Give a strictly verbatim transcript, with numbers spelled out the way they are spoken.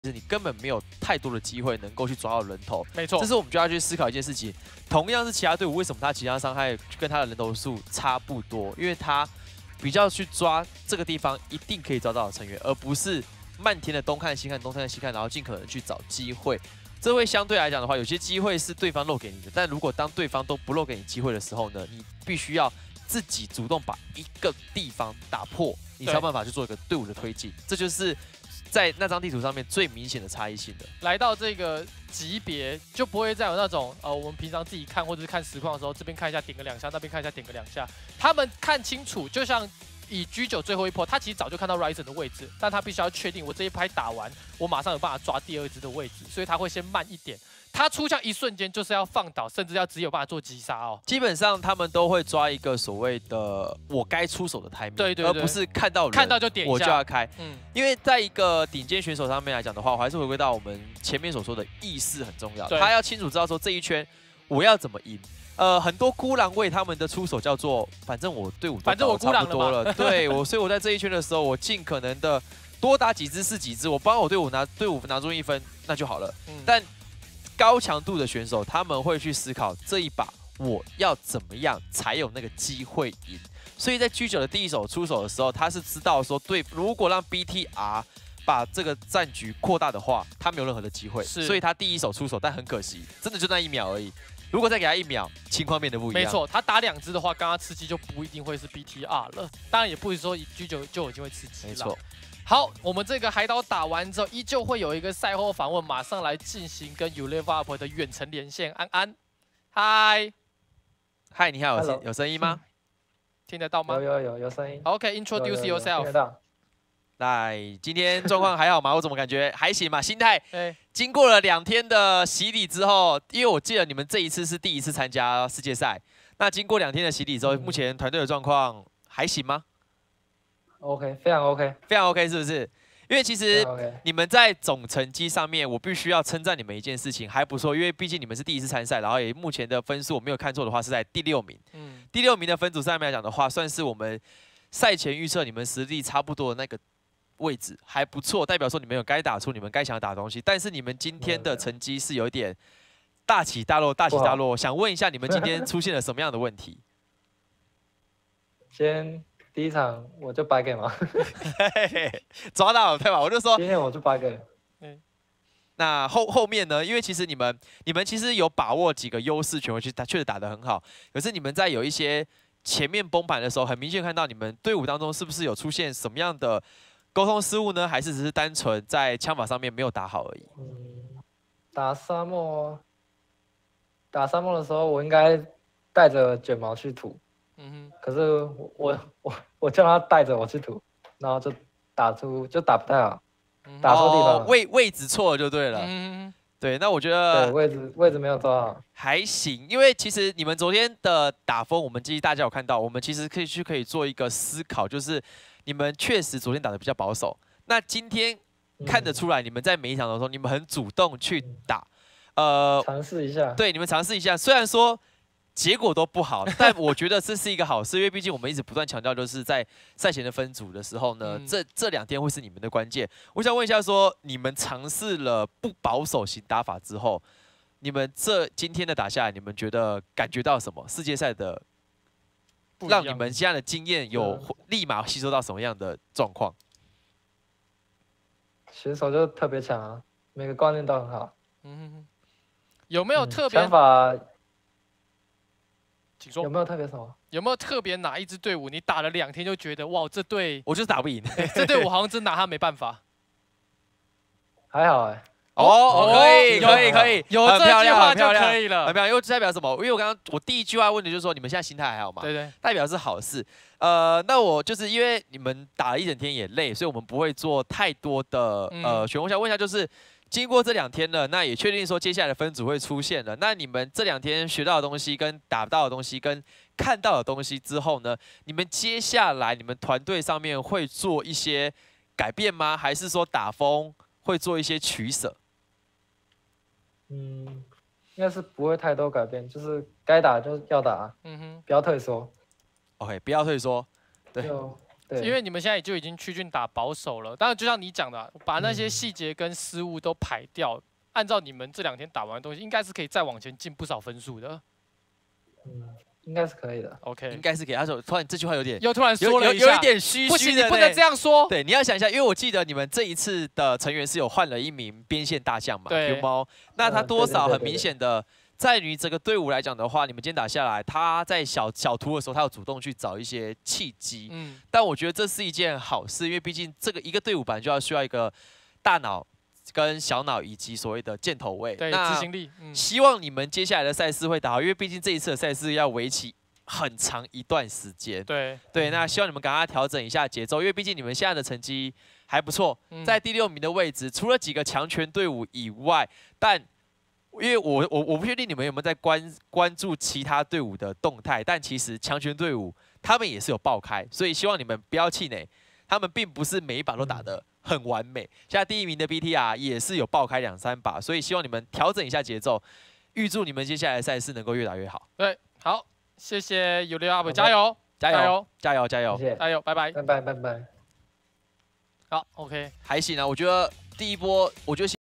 实你根本没有太多的机会能够去抓到人头。 没错， 这是我们就要去思考一件事情。同样是其他队伍，为什么他其他伤害跟他的人头数差不多？因为他比较去抓这个地方一定可以抓到的成员，而不是漫天的东看西看东看西看，然后尽可能去找机会。这会相对来讲的话，有些机会是对方漏给你的，但如果当对方都不漏给你机会的时候呢，你必须要自己主动把一个地方打破，你才有办法去做一个队伍的推进。这就是在那张地图上面最明显的差异性的。 来到这个级别，就不会再有那种呃，我们平常自己看或者是看实况的时候，这边看一下点个两下，那边看一下点个两下，他们看清楚，就像。以 G 九最后一波，他其实早就看到 Ryzen 的位置，但他必须要确定我这一拍打完，我马上有办法抓第二只的位置，所以他会先慢一点。他出枪一瞬间就是要放倒，甚至要只有办法做击杀哦。 基本上他们都会抓一个所谓的我该出手的 timing， 对对对， 而不是看到人看到就点一下我就要开。 嗯， 因为在一个顶尖选手上面来讲的话，我还是回归到我们前面所说的意识很重要，他要清楚知道说这一圈我要怎么赢。呃，很多孤狼卫他们的出手叫做，反正我队伍反正我孤狼多了，对我，所以我在这一圈的时候，我尽可能的多打几只是几只，我帮我队伍拿队伍拿出一分，那就好了。嗯、但高强度的选手他们会去思考这一把我要怎么样才有那个机会赢，所以在 G 九的第一手出手的时候，他是知道说，对，如果让 B T R 把这个战局扩大的话，他没有任何的机会，所以他第一手出手，但很可惜，真的就那一秒而已。如果再给他一秒，情况变得不一样。 没错，他打两只的话，刚刚吃鸡就不一定会是 B T R 了。当然也不是说 G 九就有机会吃鸡了。 没错。 好，我们这个海岛打完之后，依旧会有一个赛后访问，马上来进行跟 Ulev 的远程连线。安安，嗨， 嗨，你好，有有声音吗？ 听得到吗？ 有有有有声音。 OK，introduce yourself。 听得到。 来，今天状况还好吗？我怎么感觉还行嘛？心态，经过了两天的洗礼之后，因为我记得你们这一次是第一次参加世界赛，那经过两天的洗礼之后，目前团队的状况还行吗 ？OK， 非常 OK， 非常 OK， 是不是？因为其实你们在总成绩上面，我必须要称赞你们一件事情，还不错。因为毕竟你们是第一次参赛，然后也目前的分数我没有看错的话是在第六名。嗯，第六名的分组上面来讲的话，算是我们赛前预测你们实力差不多的那个位置，还不错，代表说你们有该打出你们该想要打的东西。但是你们今天的成绩是有一点大起大落，大起大落。想问一下，你们今天出现了什么样的问题？ 先。第一场我就白给嘛， 抓到了对吧？我就说今天我就白给。 嗯，那后后面呢？因为其实你们你们其实有把握几个优势权，去打确实打得很好。可是你们在有一些前面崩盘的时候，很明显看到你们队伍当中是不是有出现什么样的沟通失误呢？还是只是单纯在枪法上面没有打好而已？ 嗯，打沙漠，打沙漠的时候我应该带着卷毛去吐。嗯，可是我我我我叫他带着我去吐，然后就打出就打不太好，打错地方了， 哦、位位置错了就对了。嗯，对，那我觉得对位置位置没有抓好， 还行，因为其实你们昨天的打风，我们其实大家有看到，我们其实可以去可以做一个思考，就是你们确实昨天打得比较保守，那今天看得出来，你们在每一场当中，你们很主动去打， 呃，尝试一下， 对，你们尝试一下，虽然说。结果都不好，但我觉得这是一个好事，因为毕竟我们一直不断强调，就是在赛前的分组的时候呢，嗯、这这两天会是你们的关键。我想问一下说，说你们尝试了不保守型打法之后，你们这今天的打下来，你们觉得感觉到什么？世界赛的让你们现在的经验有立马吸收到什么样的状况？ 选手就特别强啊，每个观念都很好。 嗯，有没有特别、 嗯、想法？ 请说有没有特别什么？ 有没有特别哪一支队伍你打了两天就觉得哇，这队我就是打不赢， 这队我好像真拿他没办法。 还好哎、欸。 哦，可以，可以，可以， 有这句话就可以了。 很漂亮，又代表什么？因为我刚刚我第一句话问的就是说，你们现在心态还好吗？ 对对， 代表是好事。呃，那我就是因为你们打了一整天也累，所以我们不会做太多的呃选。我想问一下，就是。经过这两天了，那也确定说接下来的分组会出现了。那你们这两天学到的东西、跟打到的东西、跟看到的东西之后呢，你们接下来你们团队上面会做一些改变吗？还是说打风会做一些取舍？ 嗯，应该是不会太多改变，就是该打就要打，嗯哼，不要退缩。 OK， 不要退缩。对对， 因为你们现在就已经趋近打保守了。当然，就像你讲的，把那些细节跟失误都排掉，嗯、按照你们这两天打完的东西，应该是可以再往前进不少分数的。 嗯。 应该是可以的 ，OK， 应该是可以。他说突然这句话有点又突然说了有有有一点虚虚的， 不行，你不能这样说。 对，你要想一下，因为我记得你们这一次的成员是有换了一名边线大将嘛 ，Q 猫，那他多少很明显的，在于这个队伍来讲的话，你们今天打下来，他在小小图的时候，他有主动去找一些契机，嗯，但我觉得这是一件好事，因为毕竟这个一个队伍本来就要需要一个大脑。 跟小脑以及所谓的箭头位， 对执行力，嗯， 希望你们接下来的赛事会打好，因为毕竟这一次的赛事要为期很长一段时间。 对对，那希望你们赶快调整一下节奏，因为毕竟你们现在的成绩还不错，在第六名的位置，除了几个强权队伍以外，但因为我我我不确定你们有没有在关关注其他队伍的动态，但其实强权队伍他们也是有爆开，所以希望你们不要气馁，他们并不是每一把都打得很完美。现在第一名的 B T R 也是有爆开两三把，所以希望你们调整一下节奏，预祝你们接下来的赛事能够越打越好。 对，好，谢谢有六 up， 加油， 加油，加油，加油， 加油，拜拜， 拜拜，拜拜。 好 ，OK， 还行啊，我觉得第一波，我觉得。